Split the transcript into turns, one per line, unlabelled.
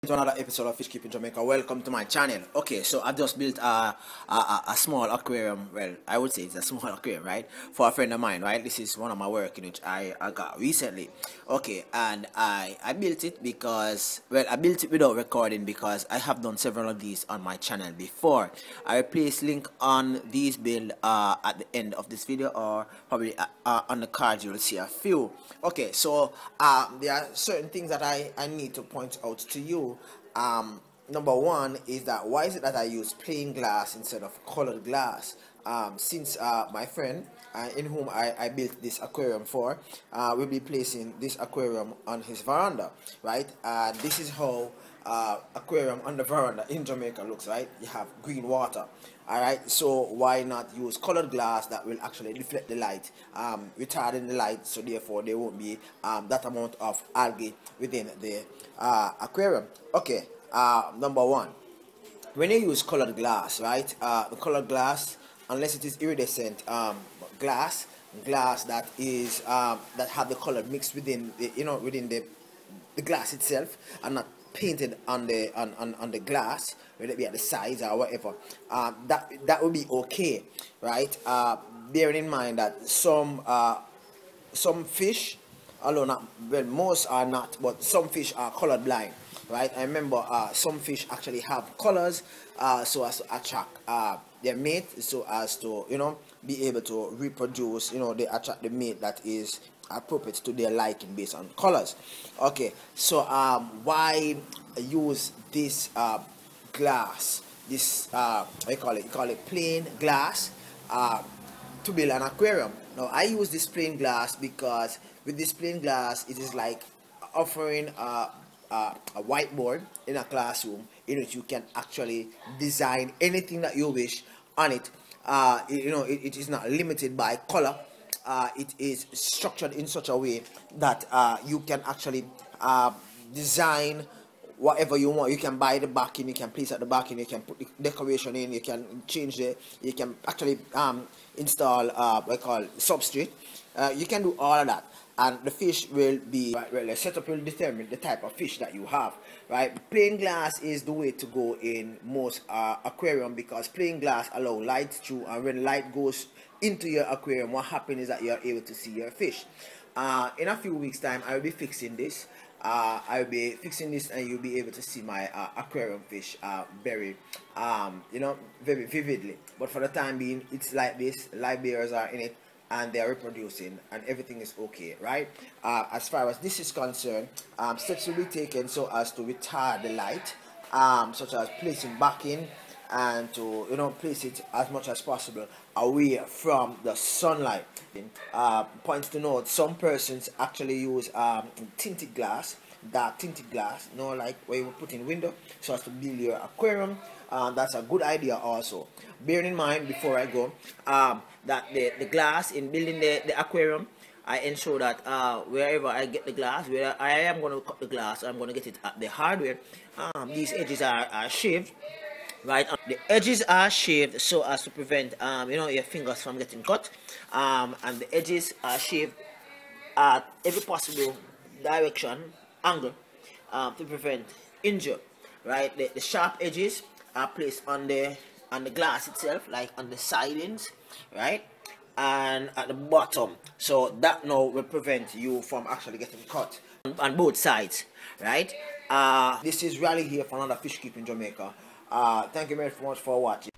To another episode of Fish Keeping Jamaica. Welcome to my channel. Okay, so I've just built a small aquarium. Well, I would say it's a small aquarium, right, for a friend of mine, right? This is one of my work in which I got recently. Okay, and I built it because, well, I built it without recording because I have done several of these on my channel before. I will place link on these build at the end of this video, or probably on the card you will see a few. Okay, so there are certain things that I need to point out to you. Number one is that why is it that I use plain glass instead of colored glass? Since my friend in whom I built this aquarium for will be placing this aquarium on his veranda, right? This is how aquarium on the veranda in Jamaica looks, right? You have green water. Alright, so why not use colored glass that will actually deflect the light, retarding the light, so therefore there won't be that amount of algae within the aquarium. Okay, number one, when you use colored glass, right, the colored glass, unless it is iridescent glass that is that have the color mixed within the, within the glass itself, and not painted on the glass, whether it be at the sides or whatever, that would be okay, right? Bearing in mind that some fish, although not, well, most are not, but some fish are color blind, right? I remember some fish actually have colors so as to attract their mate, so as to be able to reproduce. They attract the mate that is appropriate to their liking based on colors. Okay, so why use this glass, this you call it plain glass, to build an aquarium? Now I use this plain glass because with this plain glass it is like offering a whiteboard in a classroom in which you can actually design anything that you wish on it. It is not limited by color. It is structured in such a way that you can actually design whatever you want. You can buy the backing, you can place at the backing, you can put the decoration in, you can change you can actually install what I call substrate. You can do all of that, and the fish will be, well, the setup will determine the type of fish that you have, right? Plain glass is the way to go in most aquarium, because plain glass allow light through, and when light goes into your aquarium, what happens is that you are able to see your fish. In a few weeks time I will be fixing this. I'll be fixing this, and you'll be able to see my aquarium fish very very vividly. But for the time being, it's like this. Live bears are in it and they're reproducing and everything is okay, right? As far as this is concerned, steps will be taken so as to retard the light, such as placing backing, and to place it as much as possible away from the sunlight. Points to note: some persons actually use tinted glass, dark tinted glass, like where you put in window, so as to build your aquarium. That's a good idea also. Bearing in mind, before I go, that the glass in building the aquarium, I ensure that wherever I get the glass, where I am going to cut the glass, I'm going to get it at the hardware. These edges are shaved, right? The edges are shaved so as to prevent your fingers from getting cut, and the edges are shaved at every possible direction, angle, to prevent injury, right? The sharp edges are placed on the glass itself, like on the sidings, right, and at the bottom, so that now will prevent you from actually getting cut on both sides, right? This is Rally here for another Fish Keeping Jamaica. Thank you very much for watching.